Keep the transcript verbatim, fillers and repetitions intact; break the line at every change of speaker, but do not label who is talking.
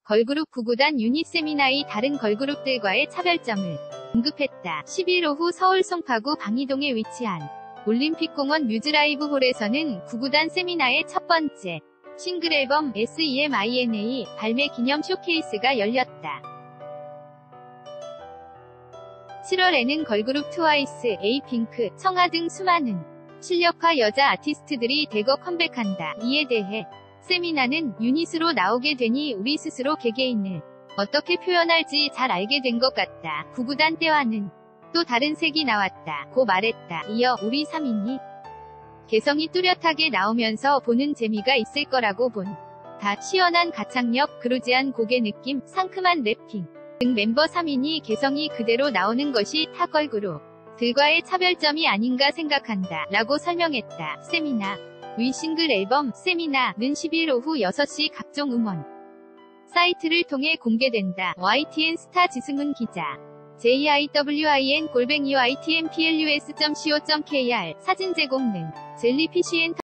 걸그룹 구구단 유닛세미나의 다른 걸그룹들과의 차별점을 언급했다. 십일 오후 서울 송파구 방이동에 위치한 올림픽공원 뮤즈라이브홀에서는 구구단 세미나의 첫 번째 싱글 앨범 세미나 발매 기념 쇼케이스가 열렸다. 칠월에는 걸그룹 트와이스, 에이핑크, 청아 등 수많은 실력파 여자 아티스트들이 대거 컴백한다. 이에 대해 세미나는 유닛으로 나오게 되니 우리 스스로 개개인을 어떻게 표현할지 잘 알게 된 것 같다. 구구단 때와는 또 다른 색이 나왔다. 고 말했다. 이어 우리 삼 인이 개성이 뚜렷하게 나오면서 보는 재미가 있을 거라고 본. 다 시원한 가창력, 그루지한 곡의 느낌, 상큼한 래핑 등 멤버 삼 인이 개성이 그대로 나오는 것이 타 걸그룹들과의 차별점이 아닌가 생각한다. 라고 설명했다. 세미나 위 싱글 앨범 세미나는 십일 오후 여섯 시 각종 음원 사이트를 통해 공개된다. 와이티엔 스타 지승훈 기자. 제이아이더블유아이엔 골뱅이 와이티엔플러스 닷 씨오 닷 케이알 사진 제공능 젤리피쉬 앤